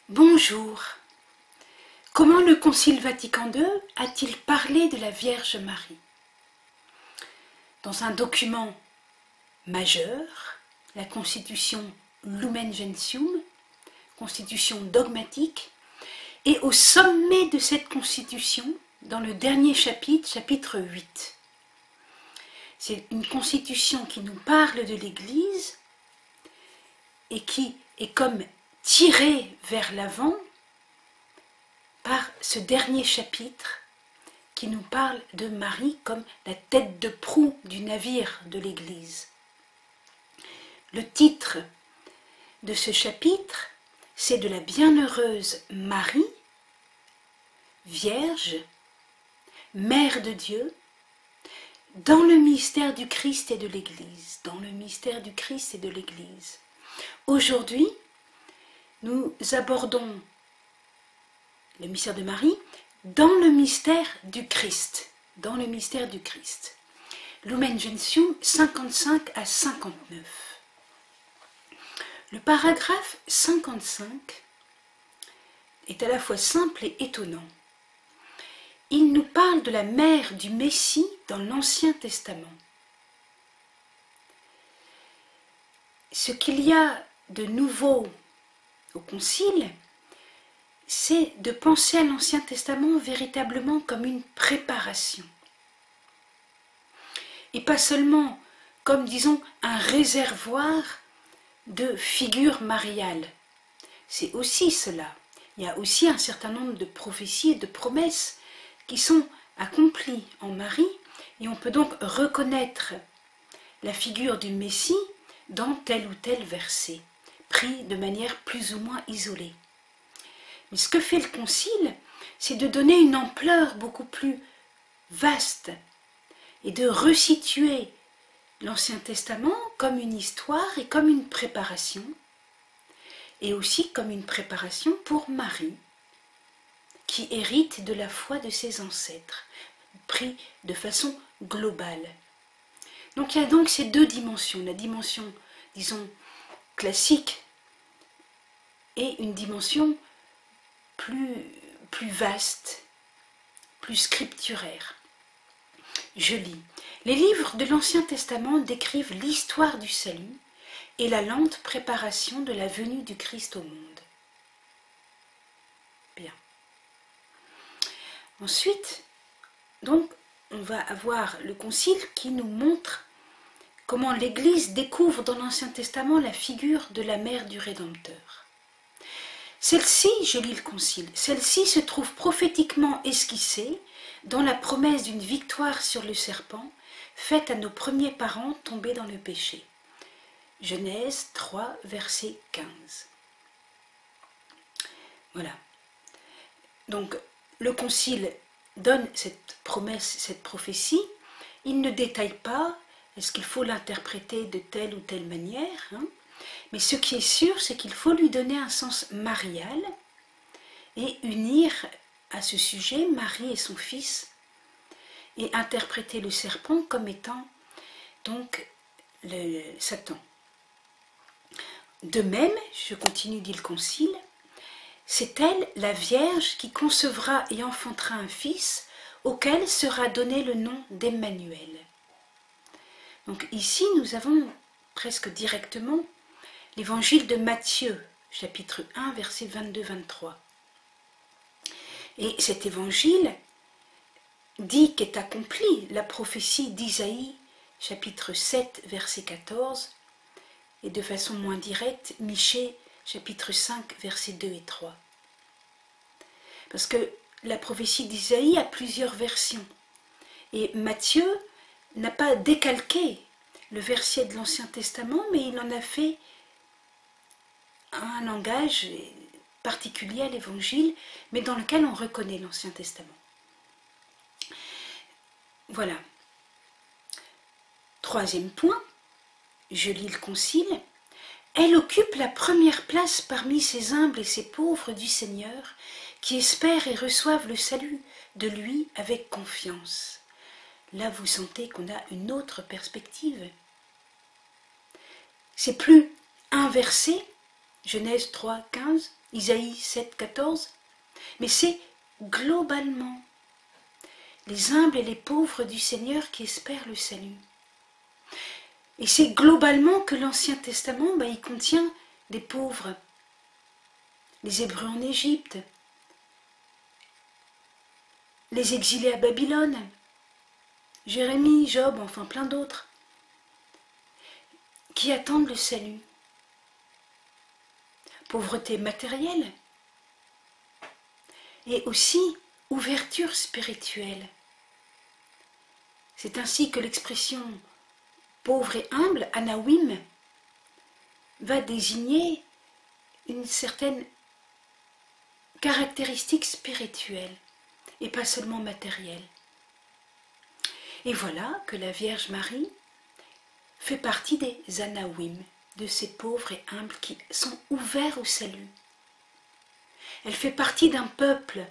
Bonjour. Comment le Concile Vatican II a-t-il parlé de la Vierge Marie? Dans un document majeur, la Constitution Lumen Gentium, Constitution dogmatique, et au sommet de cette Constitution, dans le dernier chapitre, chapitre 8. C'est une Constitution qui nous parle de l'Église et qui est comme tirée vers l'avant par ce dernier chapitre qui nous parle de Marie comme la tête de proue du navire de l'Église. Le titre de ce chapitre, c'est de la bienheureuse Marie, Vierge, Mère de Dieu, dans le mystère du Christ et de l'Église. Dans le mystère du Christ et de l'Église. Aujourd'hui, nous abordons le mystère de Marie dans le mystère du Christ. Dans le mystère du Christ. Lumen Gentium 55 à 59. Le paragraphe 55 est à la fois simple et étonnant. Il nous parle de la mère du Messie dans l'Ancien Testament. Ce qu'il y a de nouveau au Concile, c'est de penser à l'Ancien Testament véritablement comme une préparation. Et pas seulement comme, disons, un réservoir de figures mariales. C'est aussi cela. Il y a aussi un certain nombre de prophéties et de promesses qui sont accomplies en Marie, et on peut donc reconnaître la figure du Messie dans tel ou tel verset, pris de manière plus ou moins isolée. Mais ce que fait le Concile, c'est de donner une ampleur beaucoup plus vaste et de resituer l'Ancien Testament comme une histoire et comme une préparation, et aussi comme une préparation pour Marie, qui hérite de la foi de ses ancêtres, pris de façon globale. Donc il y a donc ces deux dimensions, la dimension, disons, classique et une dimension plus vaste, plus scripturaire. Je lis. Les livres de l'Ancien Testament décrivent l'histoire du salut et la lente préparation de la venue du Christ au monde. Bien. Ensuite, donc, on va avoir le Concile qui nous montre comment l'Église découvre dans l'Ancien Testament la figure de la mère du Rédempteur. Celle-ci, je lis le Concile, celle-ci se trouve prophétiquement esquissée dans la promesse d'une victoire sur le serpent faite à nos premiers parents tombés dans le péché. Genèse 3, verset 15. Voilà. Donc, le Concile donne cette promesse, cette prophétie. Il ne détaille pas, est-ce qu'il faut l'interpréter de telle ou telle manière, mais ce qui est sûr, c'est qu'il faut lui donner un sens marial et unir à ce sujet Marie et son fils et interpréter le serpent comme étant donc Satan. De même, je continue, dit le Concile, c'est elle, la Vierge, qui concevra et enfantera un fils auquel sera donné le nom d'Emmanuel. Donc ici, nous avons presque directement l'évangile de Matthieu, chapitre 1, versets 22-23. Et cet évangile dit qu'est accomplie la prophétie d'Isaïe, chapitre 7, verset 14, et de façon moins directe, Michée, chapitre 5, versets 2 et 3. Parce que la prophétie d'Isaïe a plusieurs versions, et Matthieu n'a pas décalqué le verset de l'Ancien Testament, mais il en a fait un langage particulier à l'Évangile, mais dans lequel on reconnaît l'Ancien Testament. Voilà. Troisième point, je lis le Concile. Elle occupe la première place parmi ces humbles et ces pauvres du Seigneur qui espèrent et reçoivent le salut de lui avec confiance. Là, vous sentez qu'on a une autre perspective. C'est plus un verset, Genèse 3, 15, Isaïe 7, 14. Mais c'est globalement les humbles et les pauvres du Seigneur qui espèrent le salut. Et c'est globalement que l'Ancien Testament, il contient des pauvres. Les Hébreux en Égypte, les exilés à Babylone, Jérémie, Job, enfin plein d'autres, qui attendent le salut. Pauvreté matérielle et aussi ouverture spirituelle. C'est ainsi que l'expression pauvre et humble, anawim, va désigner une certaine caractéristique spirituelle et pas seulement matérielle. Et voilà que la Vierge Marie fait partie des anawim, de ces pauvres et humbles qui sont ouverts au salut. Elle fait partie d'un peuple.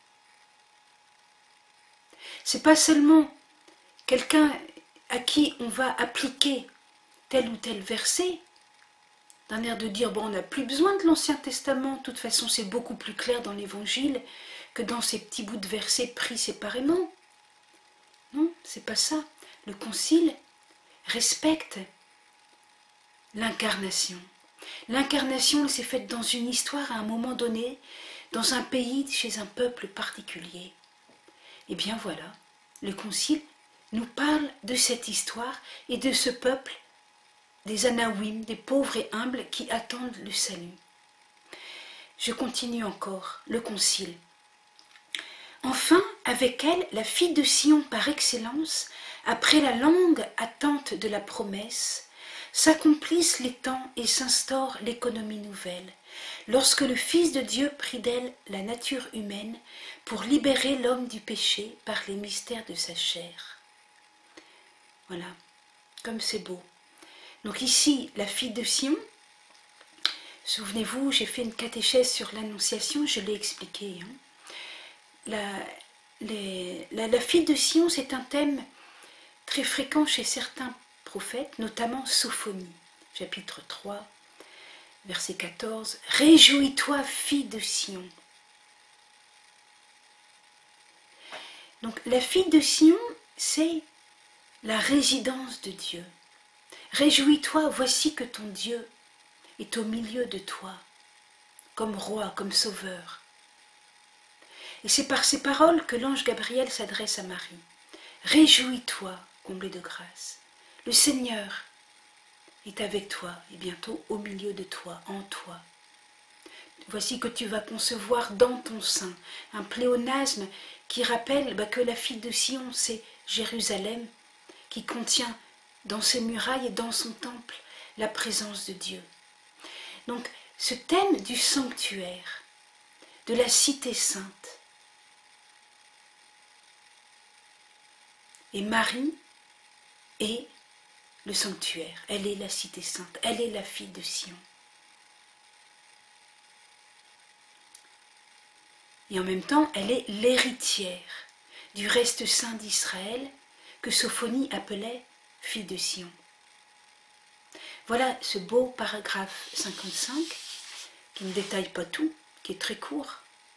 C'est pas seulement quelqu'un à qui on va appliquer tel ou tel verset, d'un air de dire, bon, on n'a plus besoin de l'Ancien Testament, de toute façon c'est beaucoup plus clair dans l'Évangile que dans ces petits bouts de versets pris séparément. Non, c'est pas ça. Le Concile respecte l'incarnation. L'incarnation, elle s'est faite dans une histoire à un moment donné, dans un pays, chez un peuple particulier. Et bien voilà, le Concile nous parle de cette histoire et de ce peuple, des anawim, des pauvres et humbles qui attendent le salut. Je continue encore, le Concile. Enfin, avec elle, la fille de Sion par excellence, après la longue attente de la promesse, s'accomplissent les temps et s'instaure l'économie nouvelle, lorsque le Fils de Dieu prit d'elle la nature humaine pour libérer l'homme du péché par les mystères de sa chair. Voilà, comme c'est beau. Donc ici, la fille de Sion, souvenez-vous, j'ai fait une catéchèse sur l'Annonciation, je l'ai expliqué. La fille de Sion, c'est un thème très fréquent chez certains prophètes, notamment Sophonie, chapitre 3, verset 14. « Réjouis-toi, fille de Sion ». Donc la fille de Sion, c'est la résidence de Dieu. Réjouis-toi, voici que ton Dieu est au milieu de toi, comme roi, comme sauveur. Et c'est par ces paroles que l'ange Gabriel s'adresse à Marie. Réjouis-toi, comblée de grâce. Le Seigneur est avec toi et bientôt au milieu de toi, en toi. Voici que tu vas concevoir dans ton sein un pléonasme qui rappelle que la fille de Sion, c'est Jérusalem, qui contient dans ses murailles et dans son temple la présence de Dieu. Donc ce thème du sanctuaire, de la cité sainte, et Marie est le sanctuaire, elle est la cité sainte, elle est la fille de Sion. Et en même temps, elle est l'héritière du reste saint d'Israël que Sophonie appelait fille de Sion. Voilà ce beau paragraphe 55 qui ne détaille pas tout, qui est très court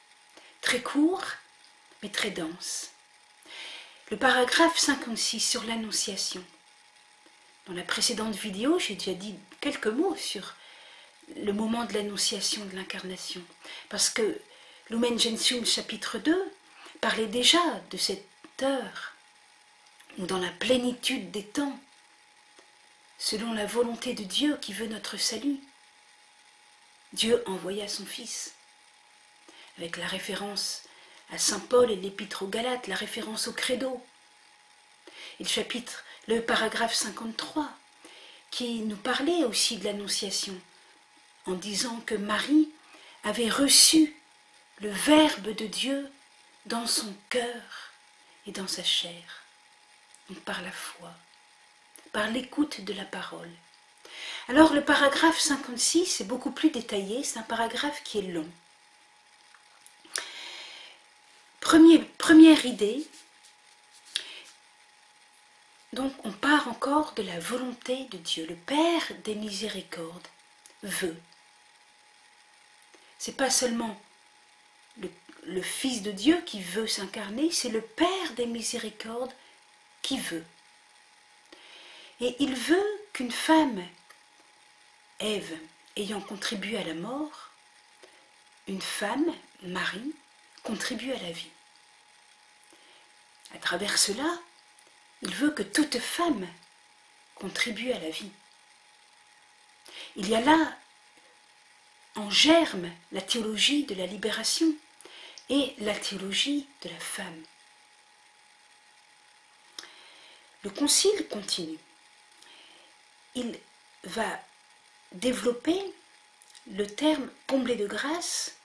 mais très dense. Le paragraphe 56 sur l'Annonciation. Dans la précédente vidéo, j'ai déjà dit quelques mots sur le moment de l'Annonciation de l'Incarnation, parce que Lumen Gentium chapitre 2 parlait déjà de cette heure où dans la plénitude des temps, selon la volonté de Dieu qui veut notre salut, Dieu envoya son Fils, avec la référence à saint Paul et l'épître aux Galates, la référence au credo, et le paragraphe 53, qui nous parlait aussi de l'Annonciation, en disant que Marie avait reçu le Verbe de Dieu dans son cœur et dans sa chair, donc par la foi, par l'écoute de la parole. Alors le paragraphe 56 est beaucoup plus détaillé, c'est un paragraphe qui est long. Première idée, donc on part encore de la volonté de Dieu. Le Père des miséricordes veut c'est pas seulement le Fils de Dieu qui veut s'incarner, c'est le Père des miséricordes qui veut. Et il veut qu'une femme, Ève, ayant contribué à la mort, une femme, Marie, contribue à la vie. À travers cela, il veut que toute femme contribue à la vie. Il y a là en germe la théologie de la libération et la théologie de la femme. Le concile continue. Il va développer le terme comblé de grâce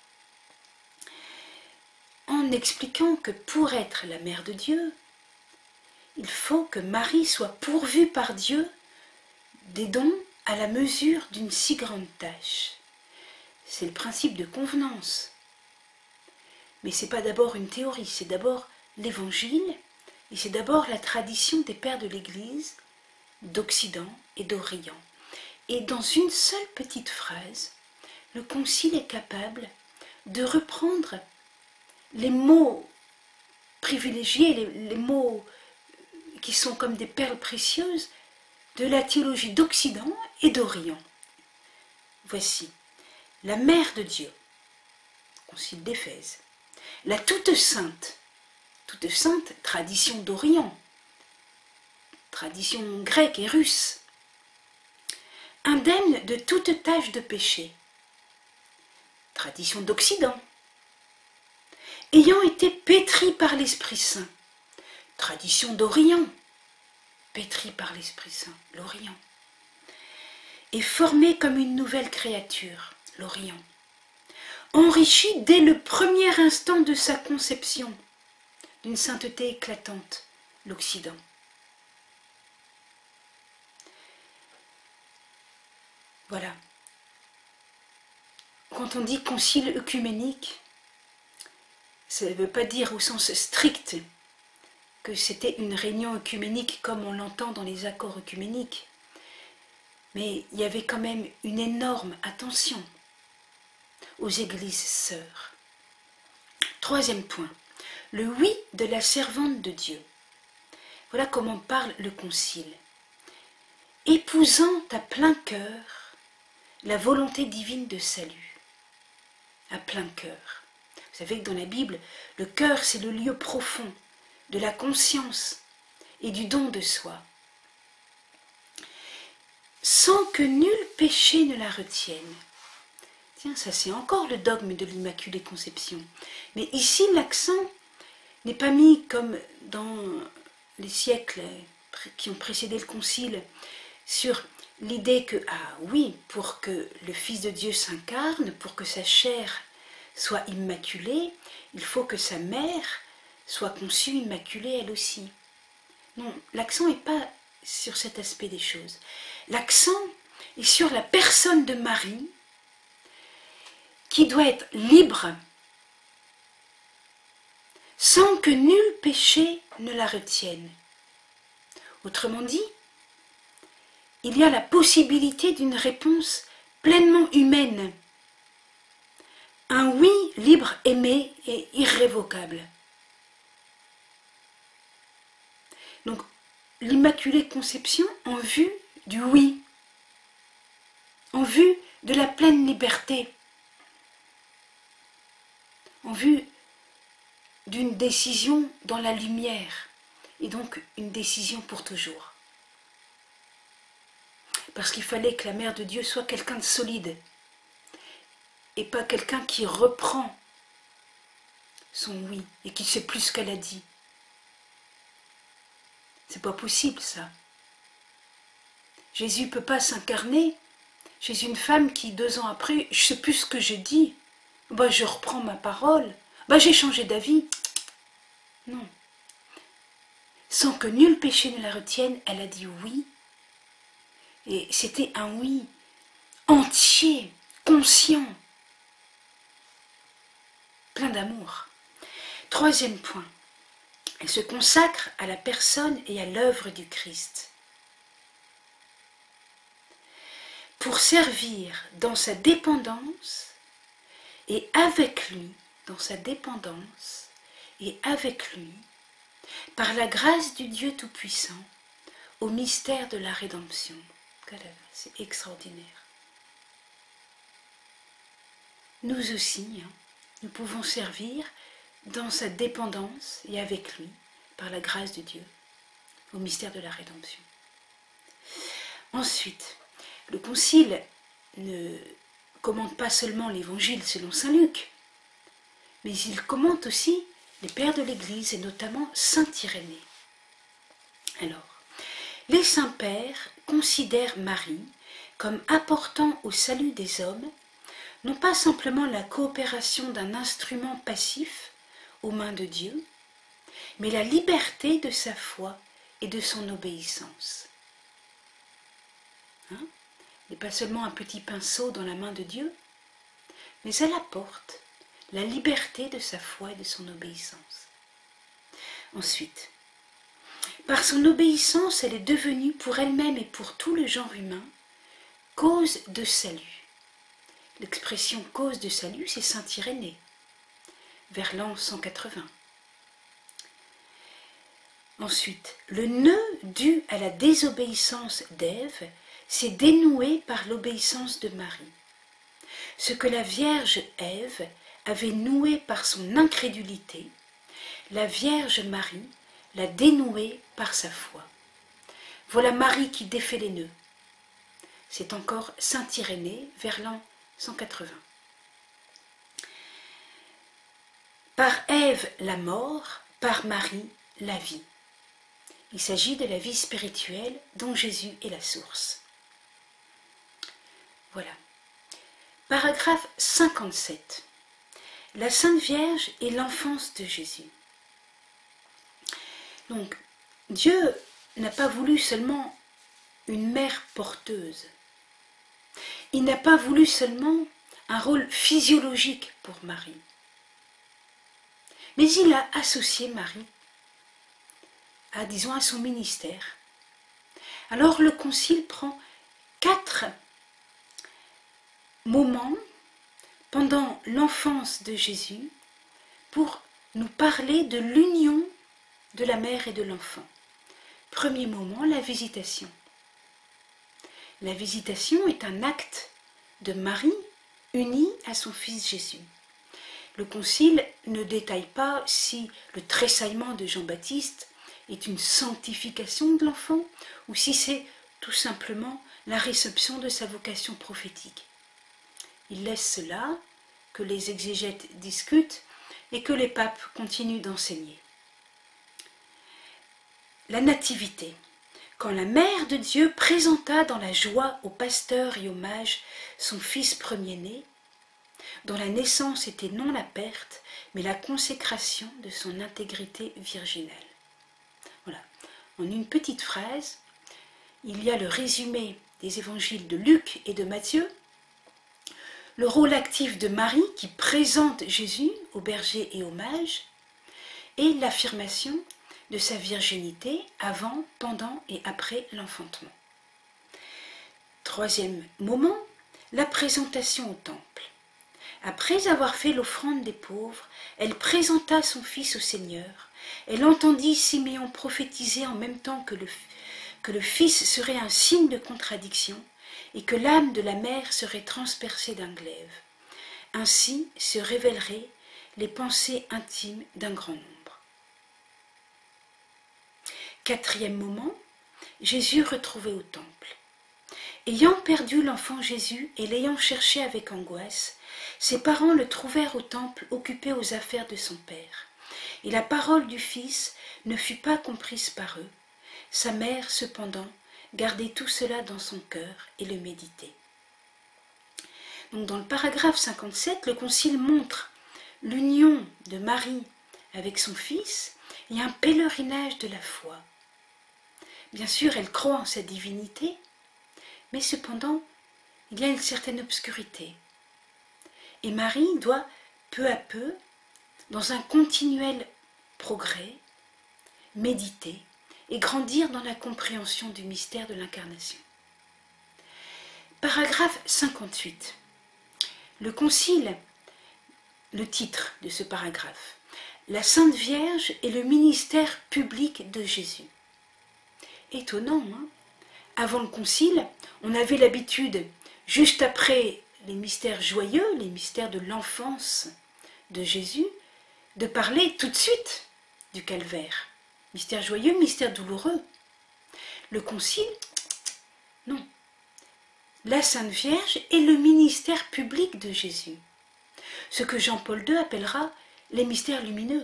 en expliquant que pour être la mère de Dieu, il faut que Marie soit pourvue par Dieu des dons à la mesure d'une si grande tâche. C'est le principe de convenance. Mais ce n'est pas d'abord une théorie, c'est d'abord l'Évangile et c'est d'abord la tradition des pères de l'Église d'Occident et d'Orient. Et dans une seule petite phrase, le Concile est capable de reprendre les mots privilégiés, les mots qui sont comme des perles précieuses de la théologie d'Occident et d'Orient. Voici, la Mère de Dieu, Concile d'Éphèse, la toute sainte, tradition d'Orient, tradition grecque et russe, indemne de toute tâche de péché, tradition d'Occident, ayant été pétrie par l'Esprit Saint, tradition d'Orient, pétrie par l'Esprit Saint, l'Orient, et formée comme une nouvelle créature, l'Orient, enrichie dès le premier instant de sa conception d'une sainteté éclatante, l'Occident. Voilà. Quand on dit concile œcuménique, ça ne veut pas dire au sens strict que c'était une réunion œcuménique comme on l'entend dans les accords œcuméniques. Mais il y avait quand même une énorme attention aux églises sœurs. Troisième point, le oui de la servante de Dieu. Voilà comment parle le Concile. Épousant à plein cœur la volonté divine de salut. À plein cœur. Vous savez que dans la Bible, le cœur, c'est le lieu profond de la conscience et du don de soi. Sans que nul péché ne la retienne. Tiens, ça c'est encore le dogme de l'Immaculée Conception. Mais ici, l'accent n'est pas mis comme dans les siècles qui ont précédé le Concile sur l'idée que, ah oui, pour que le Fils de Dieu s'incarne, pour que sa chair soit immaculée, il faut que sa mère soit conçue immaculée elle aussi. Non, l'accent n'est pas sur cet aspect des choses. L'accent est sur la personne de Marie qui doit être libre sans que nul péché ne la retienne. Autrement dit, il y a la possibilité d'une réponse pleinement humaine. Un oui libre, aimé et irrévocable. Donc, l'Immaculée Conception en vue du oui, en vue de la pleine liberté, en vue d'une décision dans la lumière, et donc une décision pour toujours. Parce qu'il fallait que la Mère de Dieu soit quelqu'un de solide, et pas quelqu'un qui reprend son oui, et qui ne sait plus ce qu'elle a dit. C'est pas possible, ça. Jésus ne peut pas s'incarner chez une femme qui, 2 ans après, je ne sais plus ce que j'ai dit. Bah, je reprends ma parole. Bah, j'ai changé d'avis. Non. Sans que nul péché ne la retienne, elle a dit oui. Et c'était un oui entier, conscient, plein d'amour. Troisième point. Elle se consacre à la personne et à l'œuvre du Christ. Pour servir dans sa dépendance et avec lui, dans sa dépendance, et avec lui, par la grâce du Dieu Tout-Puissant, au mystère de la rédemption. C'est extraordinaire. Nous aussi, nous pouvons servir dans sa dépendance et avec lui, par la grâce de Dieu, au mystère de la rédemption. Ensuite, le Concile ne commente pas seulement l'Évangile selon saint Luc, mais il commente aussi les pères de l'Église et notamment saint Irénée. Alors, les saints pères considèrent Marie comme apportant au salut des hommes non pas simplement la coopération d'un instrument passif aux mains de Dieu, mais la liberté de sa foi et de son obéissance. Elle n'est pas seulement un petit pinceau dans la main de Dieu, mais elle apporte la liberté de sa foi et de son obéissance. Ensuite, par son obéissance, elle est devenue pour elle-même et pour tout le genre humain cause de salut. L'expression cause de salut, c'est saint Irénée, vers l'an 180. Ensuite, le nœud dû à la désobéissance d'Ève s'est dénoué par l'obéissance de Marie. Ce que la Vierge Ève avait noué par son incrédulité, la Vierge Marie l'a dénoué par sa foi. Voilà Marie qui défait les nœuds. C'est encore saint Irénée, vers l'an 180. Par Ève, la mort, par Marie, la vie. Il s'agit de la vie spirituelle dont Jésus est la source. Voilà. Paragraphe 57. La Sainte Vierge et l'enfance de Jésus. Donc, Dieu n'a pas voulu seulement une mère porteuse. Il n'a pas voulu seulement un rôle physiologique pour Marie. Mais il a associé Marie à son ministère. Alors le Concile prend 4 moments pendant l'enfance de Jésus pour nous parler de l'union de la mère et de l'enfant. Premier moment, la visitation. La visitation est un acte de Marie unie à son fils Jésus. Le Concile ne détaille pas si le tressaillement de Jean-Baptiste est une sanctification de l'enfant ou si c'est tout simplement la réception de sa vocation prophétique. Il laisse cela, que les exégètes discutent et que les papes continuent d'enseigner. La nativité. Quand la mère de Dieu présenta dans la joie aux pasteurs et aux mages son fils premier-né, dont la naissance était non la perte, mais la consécration de son intégrité virginale. Voilà. En une petite phrase, il y a le résumé des évangiles de Luc et de Matthieu, le rôle actif de Marie qui présente Jésus aux bergers et aux mages, et l'affirmation de sa virginité avant, pendant et après l'enfantement. Troisième moment, la présentation au temple. Après avoir fait l'offrande des pauvres, elle présenta son fils au Seigneur. Elle entendit Siméon prophétiser en même temps que le fils serait un signe de contradiction et que l'âme de la mère serait transpercée d'un glaive. Ainsi se révéleraient les pensées intimes d'un grand nombre. Quatrième moment, Jésus retrouvé au temple. Ayant perdu l'enfant Jésus et l'ayant cherché avec angoisse, ses parents le trouvèrent au temple occupé aux affaires de son père. Et la parole du Fils ne fut pas comprise par eux. Sa mère, cependant, gardait tout cela dans son cœur et le méditait. Donc dans le paragraphe 57, le Concile montre l'union de Marie avec son Fils et un pèlerinage de la foi. Bien sûr, elle croit en sa divinité, mais cependant, il y a une certaine obscurité. Et Marie doit, peu à peu, dans un continuel progrès, méditer et grandir dans la compréhension du mystère de l'incarnation. Paragraphe 58. Le Concile le titre de ce paragraphe. La Sainte Vierge et le ministère public de Jésus. Étonnant, hein? Avant le concile, on avait l'habitude, juste après les mystères joyeux, les mystères de l'enfance de Jésus, de parler tout de suite du calvaire. Mystère joyeux, mystère douloureux. Le concile, non. La Sainte Vierge et le ministère public de Jésus. Ce que Jean-Paul II appellera les mystères lumineux.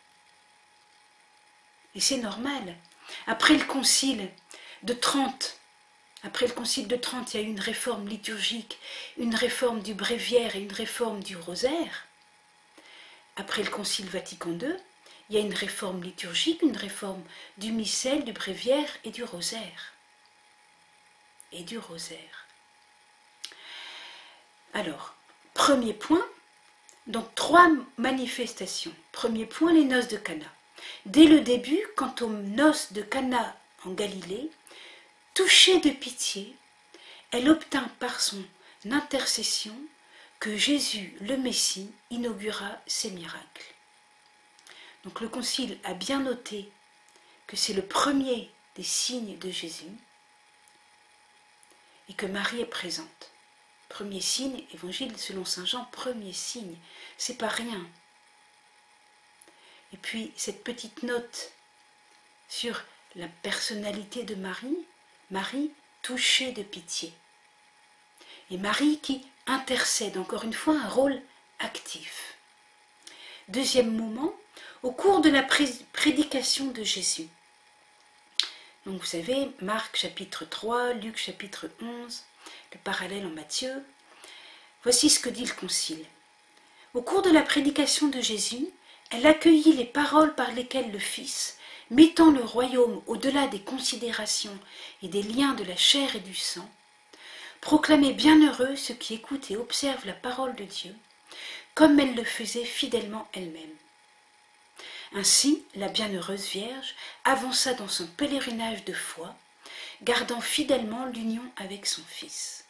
Et c'est normal. Après le concile de Trente, il y a eu une réforme liturgique, une réforme du bréviaire et une réforme du rosaire. Après le concile Vatican II, il y a une réforme liturgique, une réforme du missel, du bréviaire et du rosaire. Alors, premier point, donc 3 manifestations. Premier point, les noces de Cana. Dès le début, quant aux noces de Cana en Galilée, touchée de pitié, elle obtint par son intercession que Jésus, le Messie, inaugura ses miracles. Donc le Concile a bien noté que c'est le premier des signes de Jésus et que Marie est présente. Premier signe, évangile selon saint Jean, premier signe, c'est pas rien. Et puis cette petite note sur la personnalité de Marie, Marie touchée de pitié. Et Marie qui intercède, encore une fois un rôle actif. Deuxième moment, au cours de la prédication de Jésus. Donc vous savez, Marc chapitre 3, Luc chapitre 11, le parallèle en Matthieu. Voici ce que dit le Concile. Au cours de la prédication de Jésus, elle accueillit les paroles par lesquelles le Fils, mettant le royaume au-delà des considérations et des liens de la chair et du sang, proclamait bienheureux ceux qui écoutent et observent la parole de Dieu, comme elle le faisait fidèlement elle-même. Ainsi, la bienheureuse Vierge avança dans son pèlerinage de foi, gardant fidèlement l'union avec son Fils.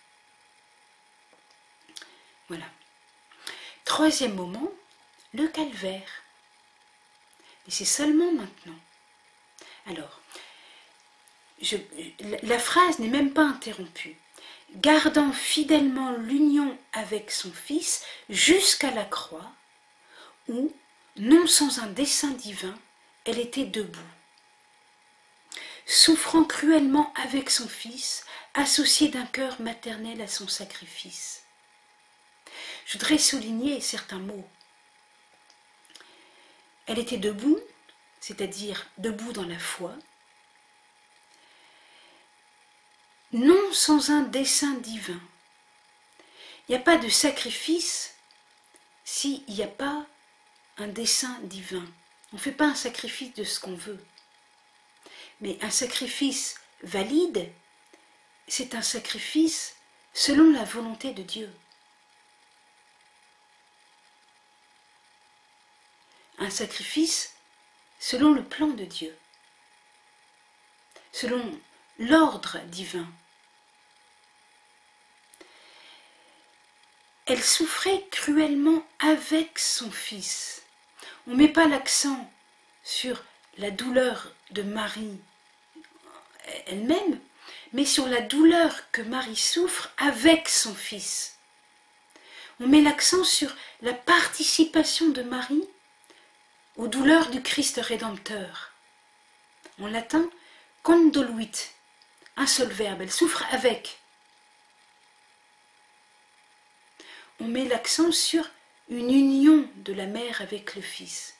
Voilà. Troisième moment, le calvaire. Et c'est seulement maintenant. Alors, la phrase n'est même pas interrompue. Gardant fidèlement l'union avec son Fils jusqu'à la croix, où, non sans un dessein divin, elle était debout. Souffrant cruellement avec son Fils, associée d'un cœur maternel à son sacrifice. Je voudrais souligner certains mots. Elle était debout, c'est-à-dire debout dans la foi, non sans un dessein divin. Il n'y a pas de sacrifice s'il n'y a pas un dessein divin. On ne fait pas un sacrifice de ce qu'on veut. Mais un sacrifice valide, c'est un sacrifice selon la volonté de Dieu. Un sacrifice selon le plan de Dieu, selon l'ordre divin. Elle souffrait cruellement avec son Fils. On ne met pas l'accent sur la douleur de Marie elle-même, mais sur la douleur que Marie souffre avec son Fils. On met l'accent sur la participation de Marie aux douleurs du Christ Rédempteur. En latin, condoluit, un seul verbe, elle souffre avec. On met l'accent sur une union de la mère avec le Fils.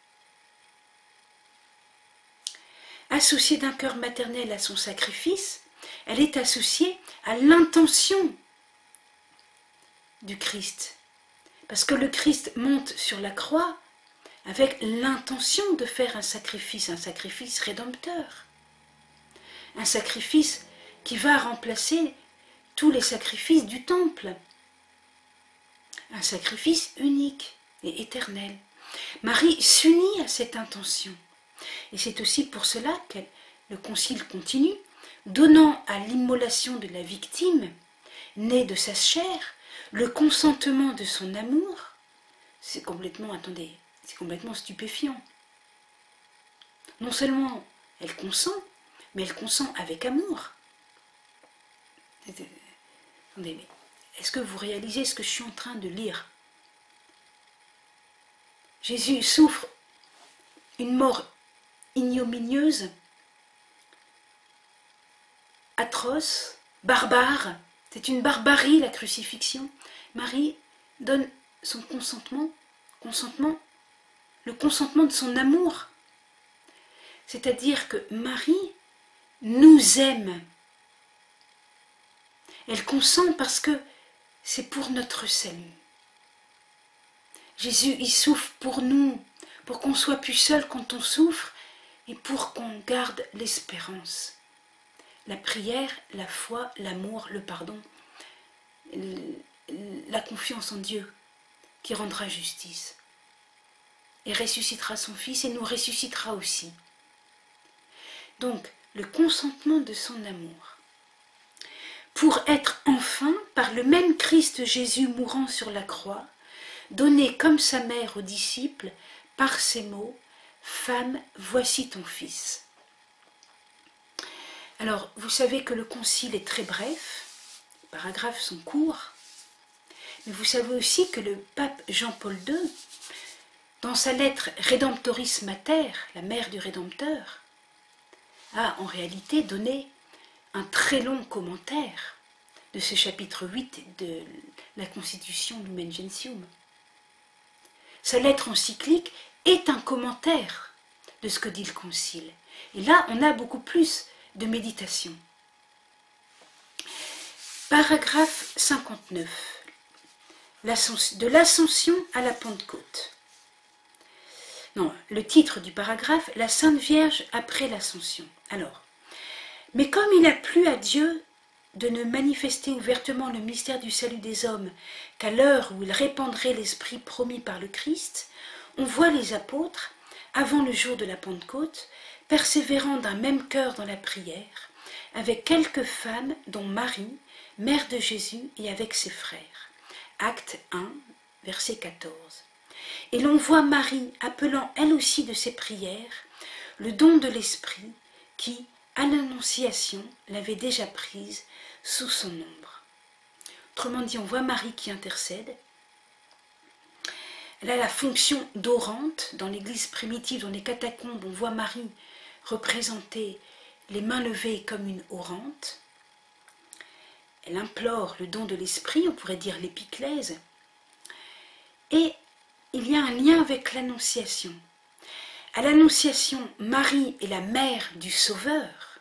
Associée d'un cœur maternel à son sacrifice, elle est associée à l'intention du Christ. Parce que le Christ monte sur la croix avec l'intention de faire un sacrifice rédempteur. Un sacrifice qui va remplacer tous les sacrifices du temple. Un sacrifice unique et éternel. Marie s'unit à cette intention. Et c'est aussi pour cela que le Concile continue, donnant à l'immolation de la victime, née de sa chair, le consentement de son amour, c'est complètement, attendez, c'est complètement stupéfiant. Non seulement elle consent, mais elle consent avec amour. Attendez, mais est-ce que vous réalisez ce que je suis en train de lire? Jésus souffre une mort ignominieuse, atroce, barbare. C'est une barbarie, la crucifixion. Marie donne son consentement, le consentement de son amour. C'est-à-dire que Marie nous aime. Elle consent parce que c'est pour notre salut. Jésus, il souffre pour nous, pour qu'on soit plus seul quand on souffre et pour qu'on garde l'espérance. La prière, la foi, l'amour, le pardon, la confiance en Dieu qui rendra justice. Et ressuscitera son Fils et nous ressuscitera aussi. Donc, le consentement de son amour. Pour être enfin, par le même Christ Jésus mourant sur la croix, donné comme sa mère aux disciples, par ces mots, « Femme, voici ton fils ». Alors, vous savez que le concile est très bref, les paragraphes sont courts, mais vous savez aussi que le pape Jean-Paul II, dans sa lettre Redemptoris Mater, la mère du Rédempteur, a en réalité donné un très long commentaire de ce chapitre 8 de la Constitution Lumen Gentium. Sa lettre encyclique est un commentaire de ce que dit le Concile. Et là, on a beaucoup plus de méditation. Paragraphe 59. De l'Ascension à la Pentecôte. Non, le titre du paragraphe, la Sainte Vierge après l'Ascension. Alors, mais comme il a plu à Dieu de ne manifester ouvertement le mystère du salut des hommes qu'à l'heure où il répandrait l'Esprit promis par le Christ, on voit les apôtres, avant le jour de la Pentecôte, persévérant d'un même cœur dans la prière, avec quelques femmes, dont Marie, mère de Jésus, et avec ses frères. Acte 1, verset 14. Et l'on voit Marie appelant elle aussi de ses prières le don de l'Esprit qui, à l'Annonciation, l'avait déjà prise sous son ombre. Autrement dit, on voit Marie qui intercède. Elle a la fonction d'orante. Dans l'église primitive, dans les catacombes, on voit Marie représenter les mains levées comme une orante. Elle implore le don de l'Esprit, on pourrait dire l'épiclèse. Et il y a un lien avec l'Annonciation. À l'Annonciation, Marie est la mère du Sauveur.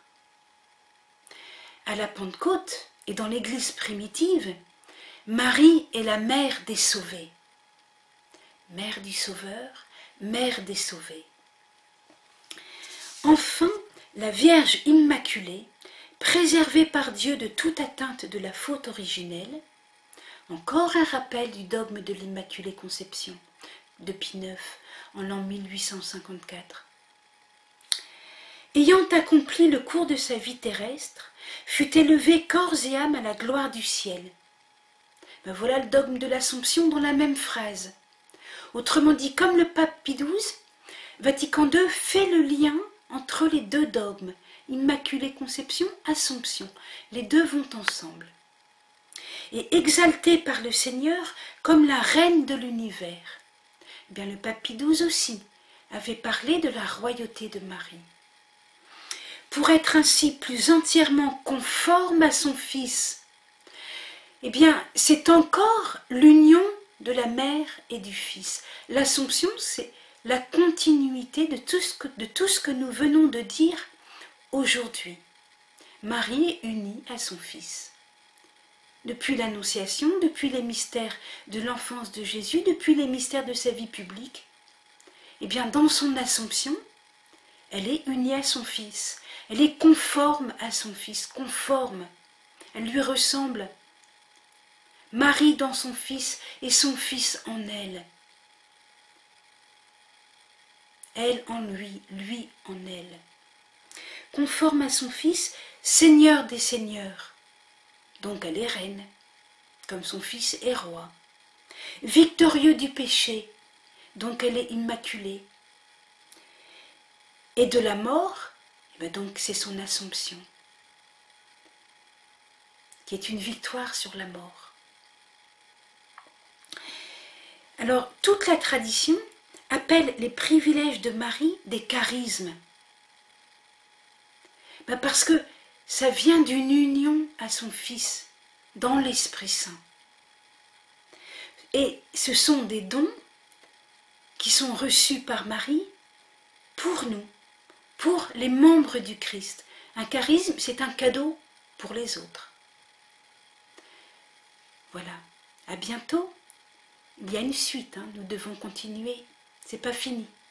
À la Pentecôte et dans l'Église primitive, Marie est la mère des sauvés. Mère du Sauveur, mère des sauvés. Enfin, la Vierge Immaculée, préservée par Dieu de toute atteinte de la faute originelle, encore un rappel du dogme de l'Immaculée Conception de Pie IX en l'an 1854. Ayant accompli le cours de sa vie terrestre, fut élevée corps et âme à la gloire du ciel. Ben voilà le dogme de l'Assomption dans la même phrase. Autrement dit, comme le pape Pie XII, Vatican II fait le lien entre les deux dogmes, Immaculée Conception, Assomption. Les deux vont ensemble. Et exaltée par le Seigneur comme la reine de l'univers. Eh bien, le pape Pie XII aussi avait parlé de la royauté de Marie. Pour être ainsi plus entièrement conforme à son Fils, eh bien, c'est encore l'union de la mère et du Fils. L'Assomption, c'est la continuité de tout ce que nous venons de dire aujourd'hui. Marie est unie à son Fils. Depuis l'Annonciation, depuis les mystères de l'enfance de Jésus, depuis les mystères de sa vie publique, eh bien, dans son Assomption, elle est unie à son Fils. Elle est conforme à son Fils, conforme. Elle lui ressemble. Marie dans son Fils et son Fils en elle. Elle en lui, lui en elle. Conforme à son Fils, Seigneur des Seigneurs. Donc elle est reine, comme son Fils est roi. victorieux du péché, donc elle est immaculée. Et de la mort, eh bien donc c'est son Assomption, qui est une victoire sur la mort. Alors, toute la tradition appelle les privilèges de Marie des charismes. Ben parce que ça vient d'une union à son Fils, dans l'Esprit Saint. Et ce sont des dons qui sont reçus par Marie pour nous, pour les membres du Christ. Un charisme, c'est un cadeau pour les autres. Voilà, à bientôt. Il y a une suite, hein, nous devons continuer, c'est pas fini.